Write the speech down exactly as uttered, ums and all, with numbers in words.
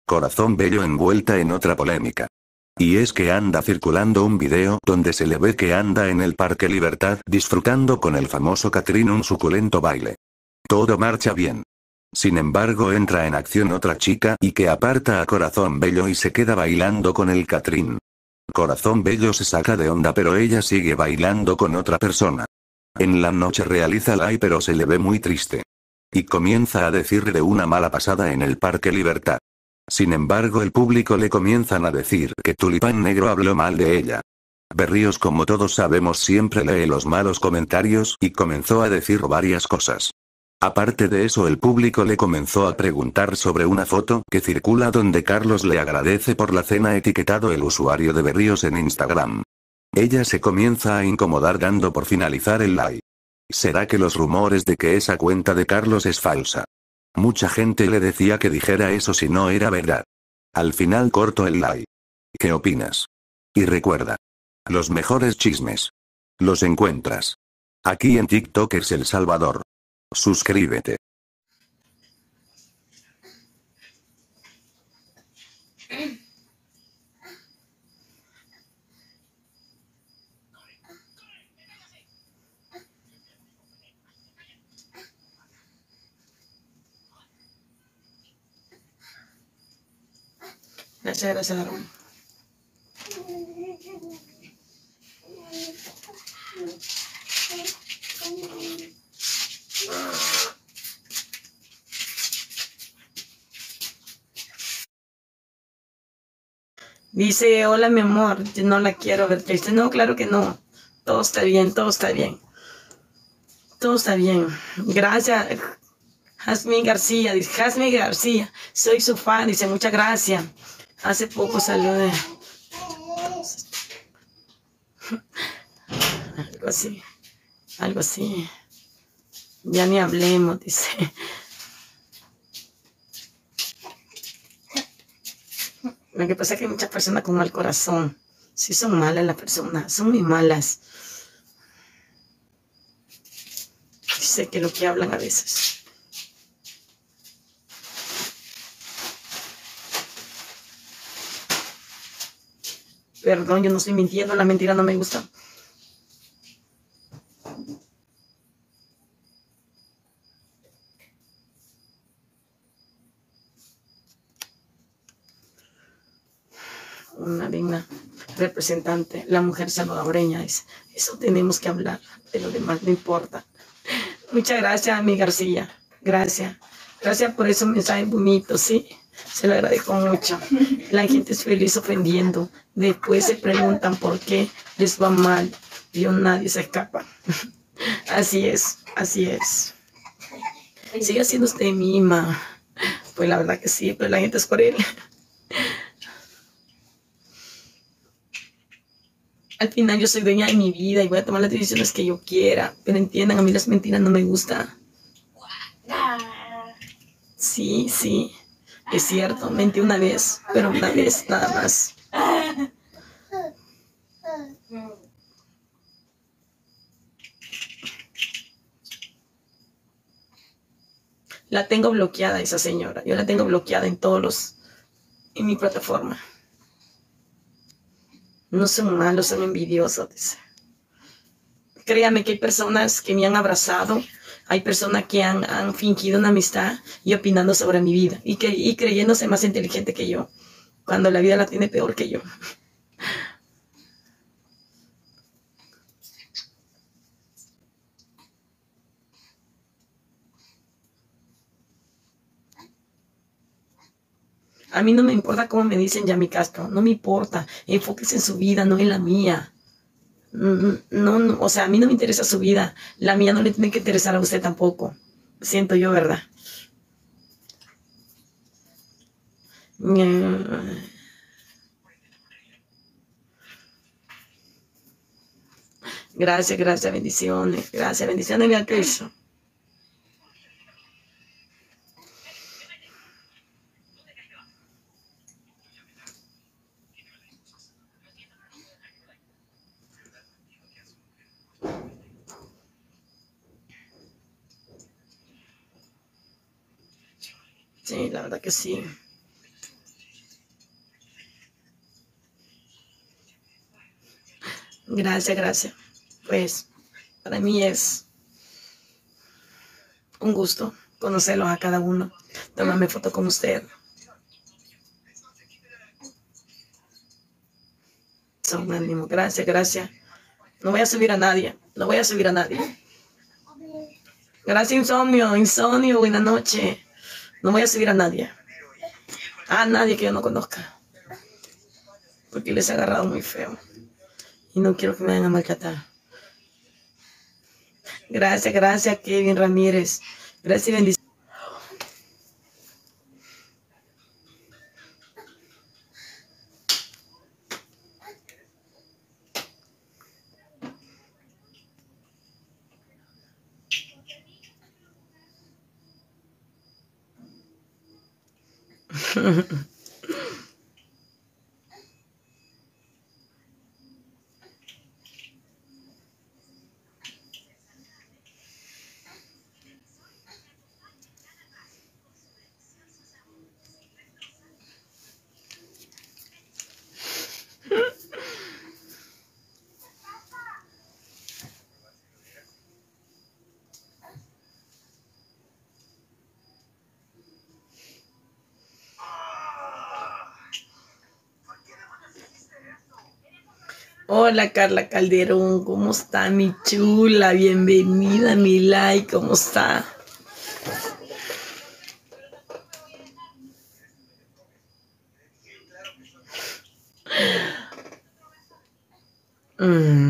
Corazón Bello envuelta en otra polémica. Y es que anda circulando un video donde se le ve que anda en el Parque Libertad disfrutando con el famoso Catrín un suculento baile. Todo marcha bien. Sin embargo entra en acción otra chica y que aparta a Corazón Bello y se queda bailando con el Catrín. Corazón Bello se saca de onda pero ella sigue bailando con otra persona. En la noche realiza live pero se le ve muy triste. Y comienza a decir de una mala pasada en el Parque Libertad. Sin embargo el público le comienzan a decir que Tulipán Negro habló mal de ella. Berríos, como todos sabemos, siempre lee los malos comentarios y comenzó a decir varias cosas. Aparte de eso, el público le comenzó a preguntar sobre una foto que circula donde Carlos le agradece por la cena etiquetado el usuario de Berríos en Instagram. Ella se comienza a incomodar dando por finalizar el live. ¿Será que los rumores de que esa cuenta de Carlos es falsa? Mucha gente le decía que dijera eso si no era verdad. Al final corto el live. ¿Qué opinas? Y recuerda. Los mejores chismes. Los encuentras aquí en TikTokers El Salvador. Suscríbete. Gracias, gracias, Darwin. Dice, hola mi amor, yo no la quiero ver triste. No, claro que no. Todo está bien, todo está bien. Todo está bien. Gracias, Jasmine García. Dice, Jasmine García, soy su fan. Dice, muchas gracias. Hace poco salió de... Algo así. Algo así. Ya ni hablemos, dice. Lo que pasa es que hay muchas personas con mal corazón. Sí son malas las personas, son muy malas. Dice que lo que hablan a veces. Perdón, yo no estoy mintiendo, la mentira no me gusta. Una digna representante, la mujer salvadoreña, dice, eso tenemos que hablar, de lo demás no importa. Muchas gracias, mi García, gracias, gracias por esos mensajes bonitos, sí, se lo agradezco mucho. La gente es feliz ofendiendo, después se preguntan por qué les va mal, Dios, nadie se escapa. Así es, así es. Sigue siendo usted misma, pues la verdad que sí, pero la gente es por él. Al final yo soy dueña de mi vida y voy a tomar las decisiones que yo quiera. Pero entiendan, a mí las mentiras no me gustan. Sí, sí, es cierto, mentí una vez, pero una vez nada más. La tengo bloqueada esa señora. Yo la tengo bloqueada en todos los... en mi plataforma. No son malos, son envidiosos, dice. Créame que hay personas que me han abrazado, hay personas que han, han fingido una amistad y opinando sobre mi vida y, que, y creyéndose más inteligente que yo, cuando la vida la tiene peor que yo. A mí no me importa cómo me dicen Yami Castro, no me importa, enfóquese en su vida, no en la mía. No, no, o sea, a mí no me interesa su vida, la mía no le tiene que interesar a usted tampoco. Siento yo, ¿verdad? Gracias, gracias, bendiciones, gracias, bendiciones, Beatriz. Sí, la verdad que sí. Gracias, gracias. Pues para mí es un gusto conocerlos a cada uno, tomarme foto con usted. Son ánimo. Gracias, gracias. No voy a subir a nadie, no voy a subir a nadie. Gracias, Insomnio, Insomnio, buenas noches. No voy a subir a nadie. A nadie que yo no conozca. Porque les he agarrado muy feo. Y no quiero que me vayan a maltratar. Gracias, gracias, Kevin Ramírez. Gracias y bendiciones. Hola Carla Calderón, ¿cómo está mi chula? Bienvenida, mi like, ¿cómo está? Mm.